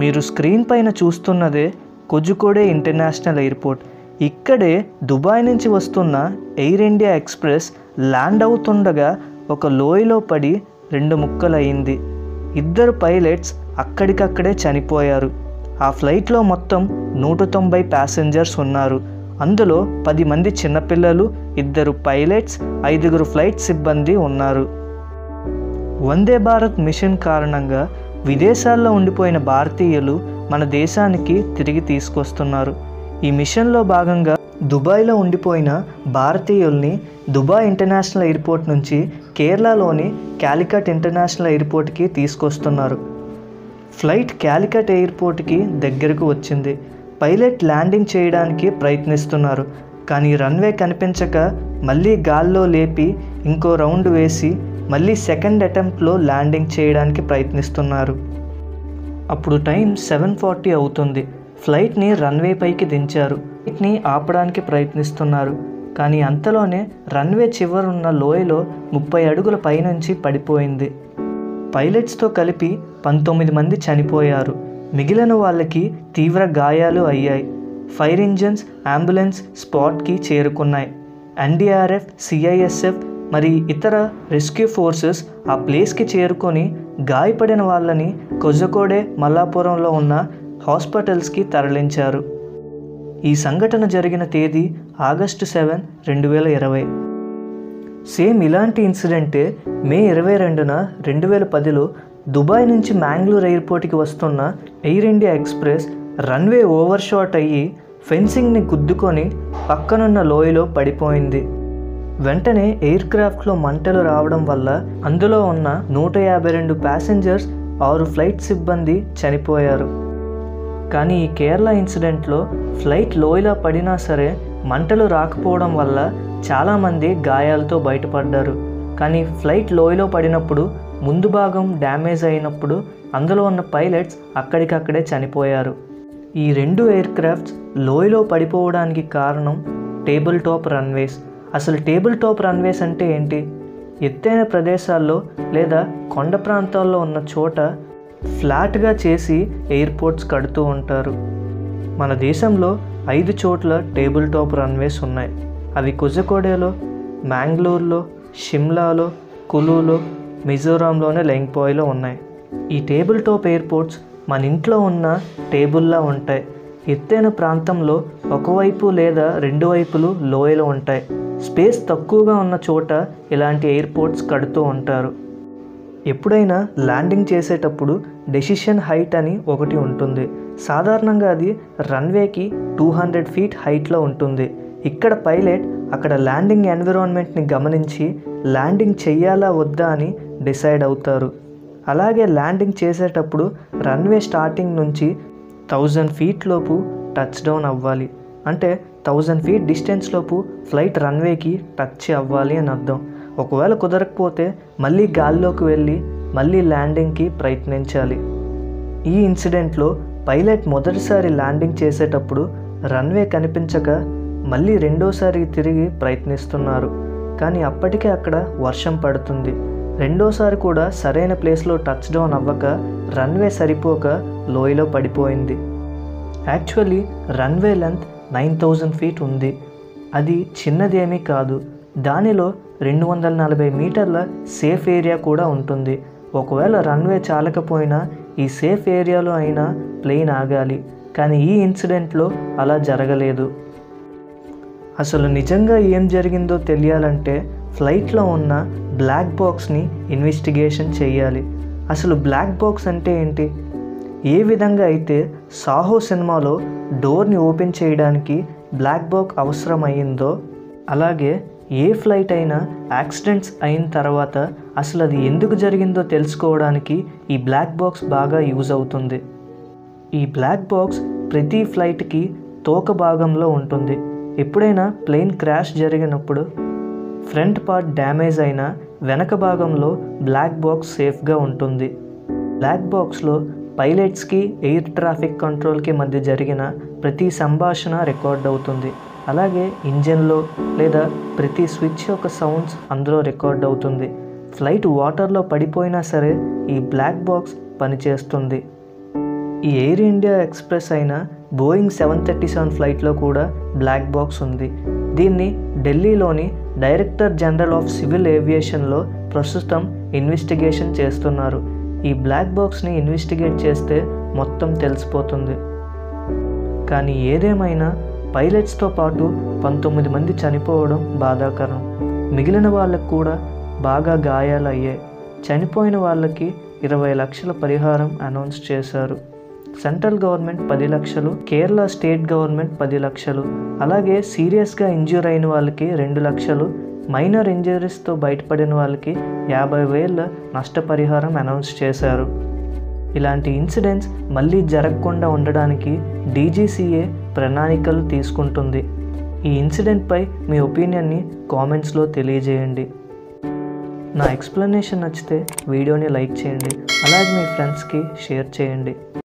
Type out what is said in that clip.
మీరు స్క్రీన్ పైన చూస్తున్నదే కోజికోడే ఇంటర్నేషనల్ ఎయిర్పోర్ట్. ఇక్కడే దుబాయ్ నుంచి వస్తున్న ఎయిర్ ఇండియా ఎక్స్ప్రెస్ ల్యాండ్ అవుతుండగా ఒక లోయలో పడి 2 ముక్కలయ్యింది. 2 పైలట్స్ అక్కడికక్కడే చనిపోయారు. ఆ ఫ్లైట్లో మొత్తం 190 ప్యాసింజర్స్ ఉన్నారు. అందులో 10 మంది చిన్నపిల్లలు, 2 పైలట్స్, 5 ఫ్లైట్ సిబ్బంది ఉన్నారు. వందే భారత్ మిషన్ కారణంగా విదేశాల్లో ఉండిపోయిన భారతీయులు మన దేశానికి తిరిగి తీసుకొస్తున్నారు. ఈ మిషన్లో భాగంగా దుబాయ్లో ఉండిపోయిన భారతీయుల్ని దుబాయ్ ఇంటర్నేషనల్ ఎయిర్పోర్ట్ నుంచి కేరళలోని కాలికట్ ఇంటర్నేషనల్ ఎయిర్పోర్ట్కి తీసుకొస్తున్నారు. ఫ్లైట్ కాలికట్ ఎయిర్పోర్ట్కి దగ్గరకు వచ్చింది. పైలట్ ల్యాండింగ్ చేయడానికి ప్రయత్నిస్తున్నారు. కానీ రన్వే కనిపించక మళ్ళీ గాల్లో లేపి ఇంకో రౌండ్ వేసి మళ్ళీ సెకండ్ అటెంప్ట్లో ల్యాండింగ్ చేయడానికి ప్రయత్నిస్తున్నారు. అప్పుడు టైం 7:40 అవుతుంది. ఫ్లైట్ని రన్వే పైకి దించారు. ఫ్లైట్ని ఆపడానికి ప్రయత్నిస్తున్నారు. కానీ అంతలోనే రన్వే చివరున్న లోయలో 30 అడుగుల పైనుంచి పడిపోయింది. పైలట్స్తో కలిపి 19 మంది చనిపోయారు. మిగిలిన వాళ్ళకి తీవ్ర గాయాలు అయ్యాయి. ఫైర్ ఇంజన్స్, అంబులెన్స్ స్పాట్కి చేరుకున్నాయి. ఎన్డీఆర్ఎఫ్, సిఐఎస్ఎఫ్ మరి ఇతర రెస్క్యూ ఫోర్సెస్ ఆ ప్లేస్కి చేరుకొని గాయపడిన వాళ్ళని కోజికోడే, మల్లాపురంలో ఉన్న హాస్పిటల్స్కి తరలించారు. ఈ సంఘటన జరిగిన తేదీ ఆగస్టు 7, 2020. సేమ్ ఇలాంటి ఇన్సిడెంటే మే 22న 2010లో దుబాయ్ నుంచి మ్యాంగ్లూర్ ఎయిర్పోర్ట్కి వస్తున్న air India express runway over shot అయ్యి ఫెన్సింగ్ని గుద్దుకొని పక్కనున్న లోయలో పడిపోయింది. వెంటనే ఎయిర్ క్రాఫ్ట్లో మంటలు రావడం వల్ల అందులో ఉన్న 152 ప్యాసింజర్స్, 6 ఫ్లైట్ సిబ్బంది చనిపోయారు. కానీ ఈ కేరళ ఇన్సిడెంట్లో ఫ్లైట్ లోయలో పడినా సరే మంటలు రాకపోవడం వల్ల చాలామంది గాయాలతో బయటపడ్డారు. కానీ ఫ్లైట్ లోయలో పడినప్పుడు ముందు భాగం డ్యామేజ్ అయినప్పుడు అందులో ఉన్న పైలట్స్ అక్కడికక్కడే చనిపోయారు. ఈ 2 ఎయిర్ క్రాఫ్ట్స్ లోయలో పడిపోవడానికి కారణం టేబుల్ టాప్ రన్వేస్. అసలు టేబుల్ టాప్ రన్వేస్ అంటే ఏంటి? ఎత్తైన ప్రదేశాల్లో లేదా కొండ ప్రాంతాల్లో ఉన్న చోట ఫ్లాట్గా చేసి ఎయిర్పోర్ట్స్ కడుతూ ఉంటారు. మన దేశంలో 5 చోట్ల టేబుల్ టాప్ రన్వేస్ ఉన్నాయి. అవి కోజికోడేలో, మ్యాంగ్లూర్లో, షిమ్లాలో, కులులో, మిజోరాంలోనే లెంగ్పాయ్లో ఉన్నాయి. ఈ టేబుల్ టాప్ ఎయిర్పోర్ట్స్ మన ఇంట్లో ఉన్న టేబుల్లా ఉంటాయి. ఎత్తైన ప్రాంతంలో ఒకవైపు లేదా 2 వైపులు లోయలు ఉంటాయి. స్పేస్ తక్కువగా ఉన్న చోట ఇలాంటి ఎయిర్పోర్ట్స్ కడుతూ ఉంటారు. ఎప్పుడైనా ల్యాండింగ్ చేసేటప్పుడు డెసిషన్ హైట్ అని ఒకటి ఉంటుంది. సాధారణంగా అది రన్వేకి 200 ఫీట్ హైట్లో ఉంటుంది. ఇక్కడ పైలట్ అక్కడ ల్యాండింగ్ ఎన్విరాన్మెంట్ని గమనించి ల్యాండింగ్ చెయ్యాలా వద్దా అని డిసైడ్ అవుతారు. అలాగే ల్యాండింగ్ చేసేటప్పుడు రన్వే స్టార్టింగ్ నుంచి 1000 ఫీట్ లోపు టచ్ డౌన్ అవ్వాలి. అంటే 1000 ఫీట్ డిస్టెన్స్ లోపు ఫ్లైట్ రన్వేకి టచ్ అవ్వాలి అని అర్థం. ఒకవేళ కుదరకపోతే మళ్ళీ గాల్లోకి వెళ్ళి మళ్ళీ ల్యాండింగ్కి ప్రయత్నించాలి. ఈ ఇన్సిడెంట్లో పైలట్ మొదటిసారి ల్యాండింగ్ చేసేటప్పుడు రన్వే కనిపించక మళ్ళీ రెండోసారి తిరిగి ప్రయత్నిస్తున్నారు. కానీ అప్పటికే అక్కడ వర్షం పడుతుంది. రెండోసారి కూడా సరైన ప్లేస్లో టచ్ డౌన్ అవ్వక రన్వే సరిపోక లోయలో పడిపోయింది. యాక్చువల్లీ రన్వే లెంత్ 9000 ఫీట్ ఉంది. అది చిన్నదేమీ కాదు. దానిలో 240 మీటర్ల సేఫ్ ఏరియా కూడా ఉంటుంది. ఒకవేళ రన్వే చాలకపోయినా ఈ సేఫ్ ఏరియాలో అయినా ప్లేన్ ఆగాలి. కానీ ఈ ఇన్సిడెంట్లో అలా జరగలేదు. అసలు నిజంగా ఏం జరిగిందో తెలియాలంటే ఫ్లైట్లో ఉన్న బ్లాక్ బాక్స్ని ఇన్వెస్టిగేషన్ చేయాలి. అసలు బ్లాక్ బాక్స్ అంటే ఏంటి? ఏ విధంగా అయితే సాహో సినిమాలో డోర్ని ఓపెన్ చేయడానికి బ్లాక్ బాక్స్ అవసరం అయ్యిందో అలాగే ఏ ఫ్లైట్ అయినా యాక్సిడెంట్స్ అయిన తర్వాత అసలు అది ఎందుకు జరిగిందో తెలుసుకోవడానికి ఈ బ్లాక్ బాక్స్ బాగా యూజ్ అవుతుంది. ఈ బ్లాక్ బాక్స్ ప్రతి ఫ్లైట్కి తోక భాగంలో ఉంటుంది. ఎప్పుడైనా ప్లేన్ క్రాష్ జరిగినప్పుడు ఫ్రంట్ పార్ట్ డ్యామేజ్ అయినా వెనక భాగంలో బ్లాక్ బాక్స్ సేఫ్గా ఉంటుంది. బ్లాక్ బాక్స్లో పైలట్స్కి ఎయిర్ ట్రాఫిక్ కంట్రోల్కి మధ్య జరిగిన ప్రతి సంభాషణ రికార్డ్ అవుతుంది. అలాగే ఇంజన్లో లేదా ప్రతి స్విచ్ యొక్క సౌండ్స్ అందులో రికార్డ్ అవుతుంది. ఫ్లైట్ వాటర్లో పడిపోయినా సరే ఈ బ్లాక్ బాక్స్ పనిచేస్తుంది. ఈ ఎయిర్ ఇండియా ఎక్స్ప్రెస్ అయిన బోయింగ్ 737 ఫ్లైట్లో కూడా బ్లాక్ బాక్స్ ఉంది. దీన్ని ఢిల్లీలోని డైరెక్టర్ జనరల్ ఆఫ్ సివిల్ ఏవియేషన్లో ప్రస్తుతం ఇన్వెస్టిగేషన్ చేస్తున్నారు. ఈ బ్లాక్ బాక్స్ని ఇన్వెస్టిగేట్ చేస్తే మొత్తం తెలిసిపోతుంది. కానీ ఏదేమైనా పైలట్స్తో పాటు 19 మంది చనిపోవడం బాధాకరం. మిగిలిన వాళ్ళకు కూడా బాగా గాయాలయ్యాయి. చనిపోయిన వాళ్ళకి 20 లక్షల పరిహారం అనౌన్స్ చేశారు. సెంట్రల్ గవర్నమెంట్ 10 లక్షలు, కేరళ స్టేట్ గవర్నమెంట్ 10 లక్షలు, అలాగే సీరియస్గా ఇంజ్యూర్ అయిన వాళ్ళకి 2 లక్షలు, మైనర్ ఇంజరీస్తో బయటపడిన వాళ్ళకి 50,000 నష్టపరిహారం అనౌన్స్ చేశారు. ఇలాంటి ఇన్సిడెంట్స్ మళ్ళీ జరగకుండా ఉండడానికి డీజీసీఏ ప్రణాళికలు తీసుకుంటుంది. ఈ ఇన్సిడెంట్పై మీ ఒపీనియన్ని కామెంట్స్లో తెలియజేయండి. నా ఎక్స్ప్లెనేషన్ నచ్చితే వీడియోని లైక్ చేయండి, అలాగే మీ ఫ్రెండ్స్కి షేర్ చేయండి.